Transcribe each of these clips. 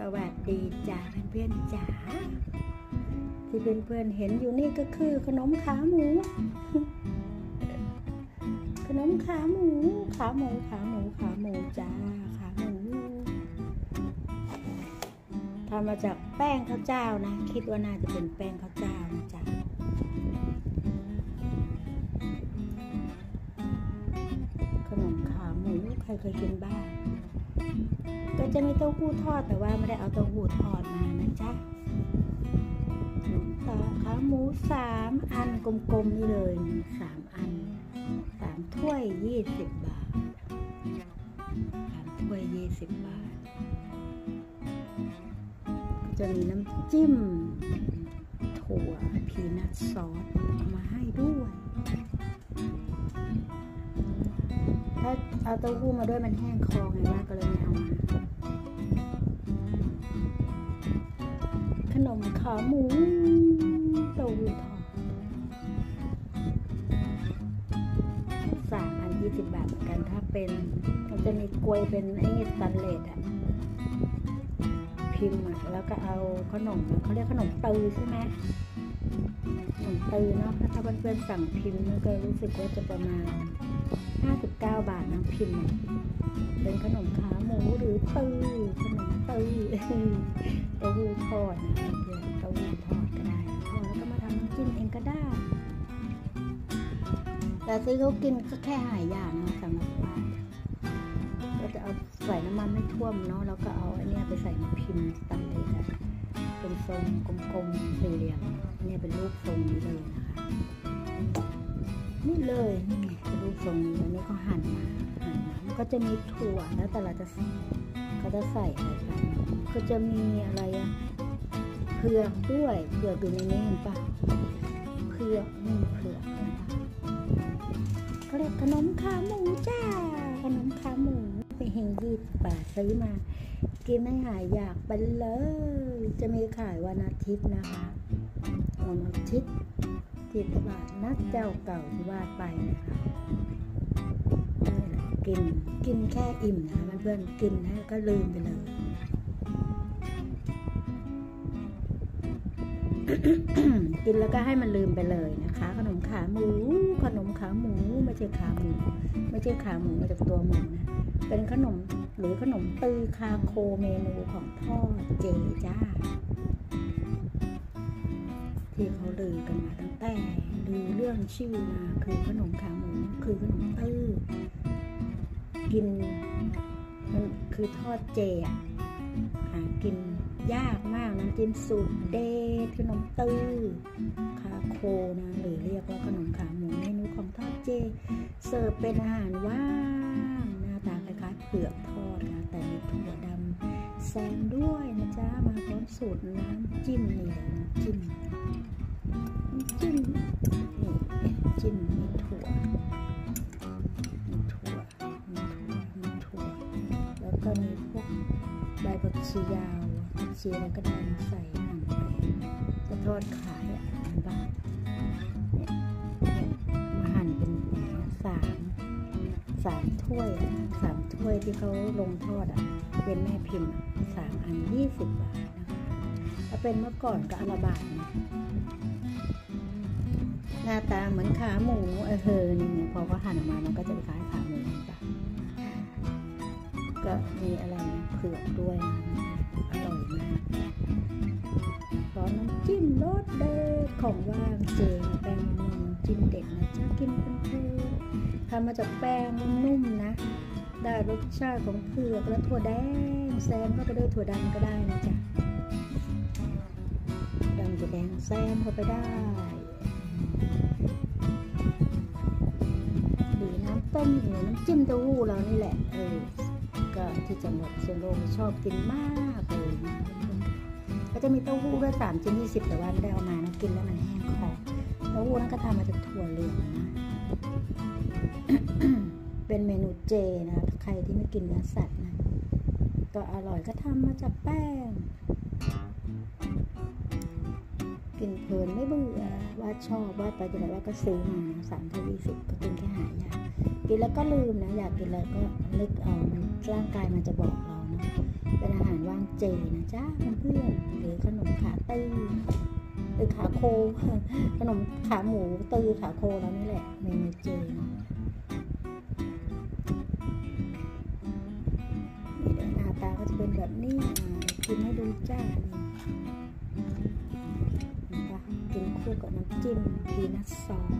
วัสดีจ้าเพื่อนๆจ๋าที่เพื่อนๆเห็นอยู่นี่ก็คือขนมขาหมูขนมขาหมูขาหมูขาหมูขาหมูจ้าขาหมูทำมาจากแป้งข้าวเจ้านะคิดว่าน่าจะเป็นแป้งข้าวเจ้านะจ๊ะขนมขาหมูใครเคยกินบ้างก็จะมีเต้าหู้ทอดแต่ว่าไม่ได้เอาเต้าหู้ทอดมานะจ๊ะขาหมู3 อันกลมๆนี่เลย3 อัน3 ถ้วย20 บาท3 ถ้วย20 บาทก็จะมีน้ำจิ้มถั่วพีนัทซอสมาให้ด้วยถ้าเอาเต้าหู้มาด้วยมันแห้งคอไงว่าก็เลยไม่เอามาขนมขาหมูเต้าหู้ทอด3 อัน20 บาทเหมือนกันถ้าเป็นมันจะมีกลวยเป็นไอ้สแตนเลสอะพิมพ์อะแล้วก็เอาขนมเขาเรียกขนมตือใช่ไหมขนมตือเนาะถ้าเพื่อนๆสั่งพิมพ์ก็รู้สึกว่าจะประมาณ59 บาทนะพิมพ์เป็นขนมขาหมูหรือตือขนมตือเต้าหู้ทอดนะเพื่อนเต้าหู้ทอดก็ได้ทอดแล้วก็มาทำน้ำจิ้มเองก็ได้แต่ที่เขากินก็แค่หายอย่างนะสำหรับว่าก็จะเอาใส่น้ำมันไม่ท่วมเนาะแล้วก็เอาอันนี้ไปใส่ในพิมพ์สแตนเลสเป็นทรงกลมๆสี่เหลี่ยมเนี่ยเป็นรูปทรงนี้เลยนะคะนี่เลยนี่ไงเป็นรูปทรงนี้แล้วนี่ก็หั่นมาก็จะมีถั่วแล้วแต่เราจะเขาจะใส่อะไรกันก็จะมีอะไรอะเผือกด้วยเผือกอยู่ในนี้เห็นปะเผือกนี่เผือกเขาเรียกขนมขาหมูจ้าขนมขาหมูไปเฮง20 บาทซื้อมากินให้หายอยากไปเลยจะมีขายวันอาทิตย์นะคะวันอาทิตย์ที่ตลาดนัดเจ้าเก่าที่ว่าไปนะคะกินแค่อิ่มนะเพื่อนๆกินแล้วก็ลืมไปเลย กินแล้วก็ให้มันลืมไปเลยนะคะขนมขาหมูขนมขาหมูไม่ใช่ขาหมูไม่ใช่ขาหมูมาจากตัวหมูนะเป็นขนมหรือขนมตือคาโคเมนูของพ่อเจจ้าที่เขาลือกันมาตั้งแต่ลือเรื่องชื่อมาคือขนมขาหมูคือขนมตือกินมันคือทอดเจหากินยากมากน้ำจิ้มสูตรเด็ดขนมตือคาโคนะหรือเรียกว่าขนมขาหมูเมนูของทอดเจเสิร์ฟเป็นอาหารว่างหน้าตาคล้ายๆเผือกทอดนะแต่มีถั่วดำแซมด้วยนะจ๊ะมาพร้อมสูตรน้ำจิ้มนี่น้ำจิ้มมีถั่วแล้วก็มีพวกใบผักชียาวผักชีอะไรก็ได้ใส่หั่นไปจะทอดขายบ้างมาหั่นเป็น3 ถ้วยที่เขาลงทอดเป็นแม่พิมพ์3 อัน20 บาทนะคะถ้าเป็นเมื่อก่อนก็อันละบาทนะหน้าตาเหมือนขาหมูนี่พอเขาหั่นออกมามันก็จะคล้ายขาหมูจ้ะก็มีอะไรเผือกด้วยนะอร่อยมากขอน้ำจิ้มรสเด็ดของว่างเจแป้งนุ่มจิ้มเด็ดนะจ๊ะกินเป็นเผือกทำมาจากแป้งนุ่มนะได้รสชาติของเผือกและถั่วแดงแซมเข้าไปด้วยถั่วดำก็ได้นะจ๊ะดำถั่วแดงแซมเข้าไปได้หรือน้ำต้มหรือน้ำจิ้มเต้าหู้เรานี่แหละก็ที่จังหวัดเชียงรายชอบกินมากเลยนะก็จะมีเต้าหู้ด้วย3 ชิ้น 20แต่ว่าไม่ได้เอามานะกินแล้วมันแห้งคอเต้าหู้นั้นก็ทำมาจากถั่วเหลืองนะ เป็นเมนูเจนะใครที่ไม่กินเนื้อสัตว์นะก็อร่อยก็ทำมาจากแป้งกินเพลินไม่เบื่อว่าชอบว่าไปจะไหนว่าก็ซื้อมา3 ถ้วย 20ก็กินแค่หายากกินแล้วก็ลืมนะอยากกินอะไรก็นึกเอาร่างกายมันจะบอกเรานะเป็นอาหารารว่างเจนะจ๊ะเพื่อนๆหรือขนมขาตื้อหรือขาโคขนมขาหมูตื้อขาโคแล้วนี่แหละเมนูเจนะนี่เดี๋ยวหน้าตาก็จะเป็นแบบนี้กินให้ดูจ้ากินคู่กับน้ำจิ้มพีนัทซอส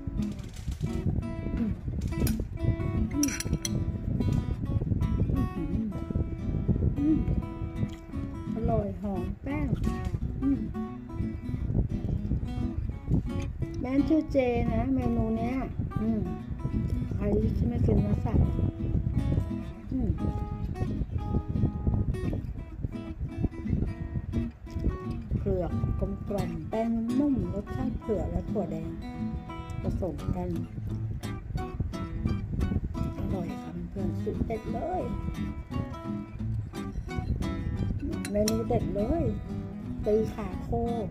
อร่อยหอมแป้งแม่ชื่อเจนะเมนูเนี้ยใครที่ไม่กินเนื้อสัตว์เผือกกลมกล่อมแป้งนุ่มรสชาติเผือกและถั่วแดงผสมกันอร่อยค่ะเพื่อนสุดเด็ดเลยเมนูเด็ดเลยตีขาโค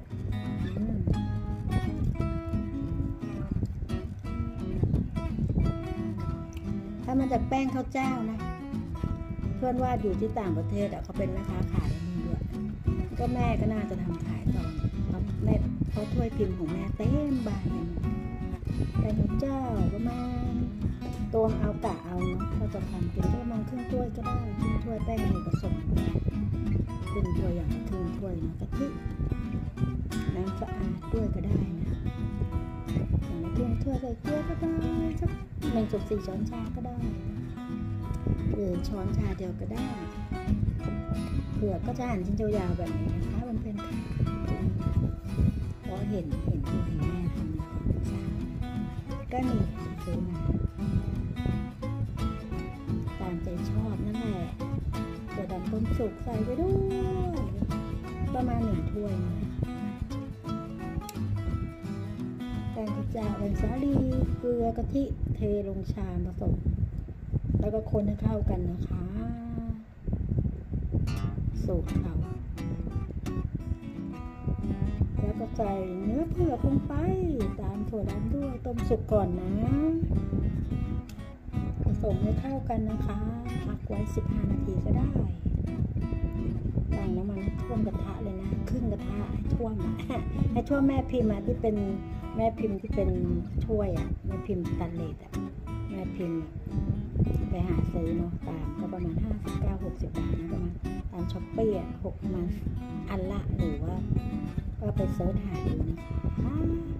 ถ้ามันจากแป้งข้าวเจ้านะเพื่อนว่าอยู่ที่ต่างประเทศเขาเป็นแม่ค้าขายนี่ด้วยก็แม่ก็น่าจะทำขายต่อแม่เขาถ้วยพิมพ์ของแม่เต็มบานเลยแป้งข้าวเจ้าประมาณตัวเอากะเอาเนาะเราจะทำเป็นก็ประมาณครึ่งถ้วยก็ได้ครึ่งถ้วยแป้งผสมครึ่งถ้วยอย่างครึ่งถ้วยนะกะทิน้ำสะอาดด้วยก็ได้นะอย่างครึ่งถ้วยใส่เกลือก็ได้สัก1.4 ช้อนชาก็ได้หรือช้อนชาเดียวก็ได้เผือกก็จะหั่นชิ้นยาวๆแบบนี้นะคะมันเป็นเพราะเห็นแม่ทำแล้วก็นี่ซื้อมาตามใจชอบนั่นแหละเดี๋ยวดำต้มสุกใส่ไปด้วยประมาณ1 ถ้วยนะแป้งข้าวเจ้าเป็นสาลีเกลือกะทิเทลงชามผสมแล้วก็คนให้เข้ากันนะคะสูตรเขาแล้วก็ใส่เนื้อเผือกลงไปตามถั่วดำด้วยต้มสุกก่อนนะผสมให้เข้ากันนะคะพักไว้15 นาทีก็ได้ตั้งน้ำมันให้ท่วมกระทะเลยนะครึ่งกระทะให้ท่วมให้ท่วมแม่พิมพ์ที่เป็นแม่พิมพ์ที่เป็นถ้วยแม่พิมพ์สแตนเลสแม่พิมพ์ไปหาซื้อเนาะตามก็ประมาณ59-60 บาทนะประมาณตามช้อปปี้6ประมาณอันละหรือว่าก็ไปเซิร์ชหาดูนะคะ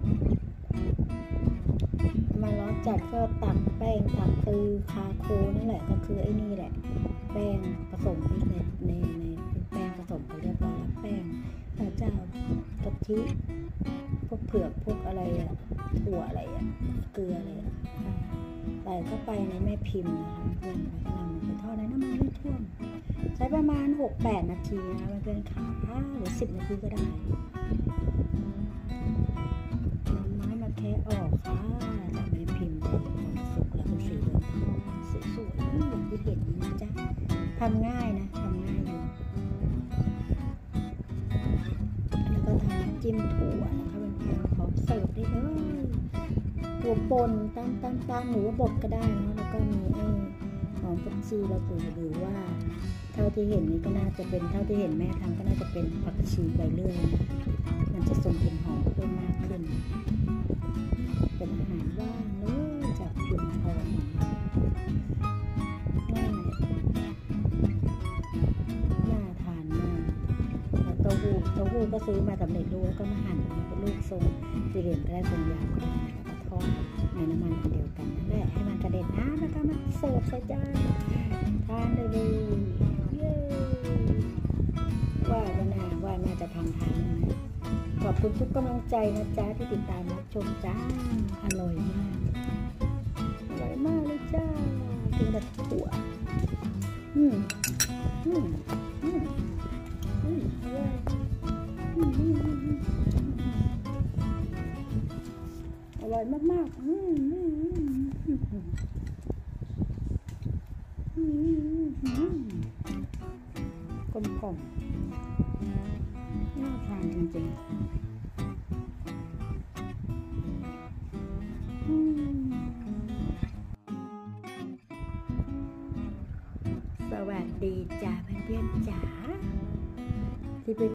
มาร้อนจัดก็ตักแป้งตักตือคาโคนั่นแหละก็คือไอ้นี่แหละแป้งผสมที่ในแป้งผสมไปเรียบร้อยแล้วแป้งข้าวเจ้ากะทิพวกเผือกพวกอะไรถั่วอะไรเกลืออะไรใส่เข้าไปในแม่พิมพ์นะคะเพื่อนๆแล้วก็นำไปทอดในน้ำมันให้ท่วมใช้ประมาณ 6-8 นาทีนะเพื่อนๆค่ะหรือ10 นาทีก็ได้นำไม้มาแคะออกค่ะจากแม่พิมพ์สุกแล้วเป็นสีเหลืองทองสวยๆอย่างที่เห็นนี่นะจ๊ะทำง่ายนะทำง่ายอยู่แล้วก็ทำจิ้มถั่วนะคะเพื่อนๆพร้อมเสิร์ฟได้เลยถั่วป่นตามหรือว่าบดก็ได้นะแล้วก็มีไอ้หอมผักชีเราตุ๋ยหรือว่าเท่าที่เห็นนี่ก็น่าจะเป็นเท่าที่เห็นแม่ทำก็น่าจะเป็นผักชีใบเลื่อยมันจะส่งกลิ่นหอมเพิ่มมากขึ้นเป็นอาหารว่างเลยจากพิมพ์ทองง่ายน่าทานมากแล้วเต้าหู้ก็ซื้อมาสำเร็จรูปแล้วก็มาหั่นเป็นลูกทรงสี่เหลี่ยมก็ได้ทรงยาวก็ได้แล้วก็ทอดในน้ำมันอันเดียวกันนั่นแหละให้มันกระเด็นน้ำแล้วก็มาเสิร์ฟใส่จานทานได้เลยเย้ว่าน่าจะทำทานนะขอบคุณทุกกำลังใจนะจ๊ะที่ติดตามรับชมจ้าอร่อยมากเลยจ้ากินกับถั่วอร่อยมากๆกลมกล่อมน่าทานจริงๆสวัสดีจ้าเพื่อนๆจ๋าที่เป็น